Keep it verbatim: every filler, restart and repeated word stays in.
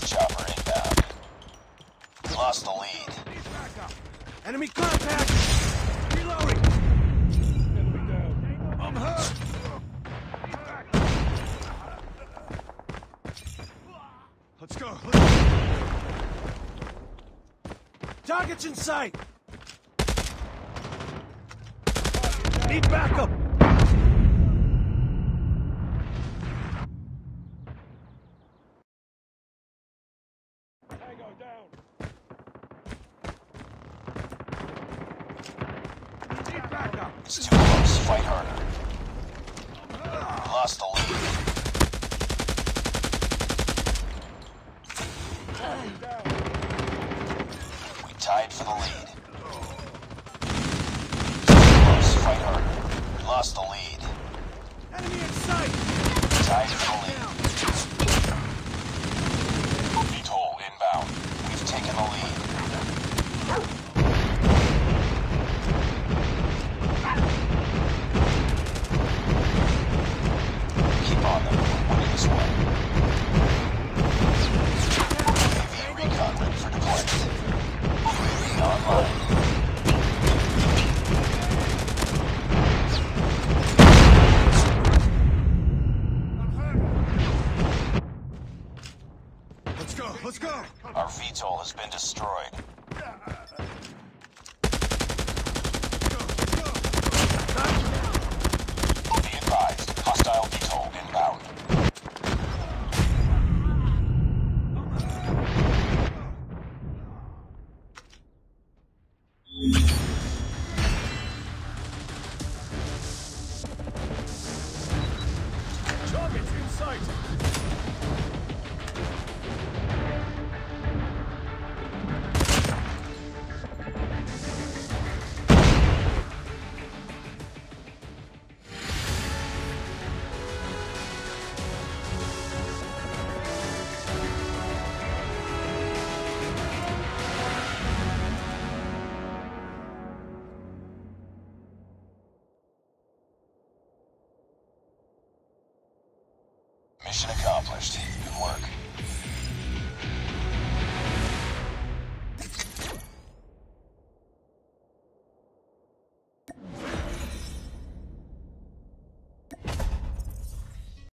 Chopper inbound. We lost the lead. Enemy contact! Reloading! Enemy down. I'm hurt! Let's go. Let's go. Targets in sight! Need backup! Tango down! Need backup! It's too close. Fight harder. We lost the lead. We tied for the lead. Too close. Fight harder. We lost the lead. Enemy in sight! Tied for the lead. V TOL inbound. We've taken the lead. Keep on them. We're winning this one. U A V recon ready for deployment. U A V online. Let's go, let's go! Our V TOL has been destroyed. Be advised, hostile V TOL inbound. Targets in sight! Mission accomplished. Good work.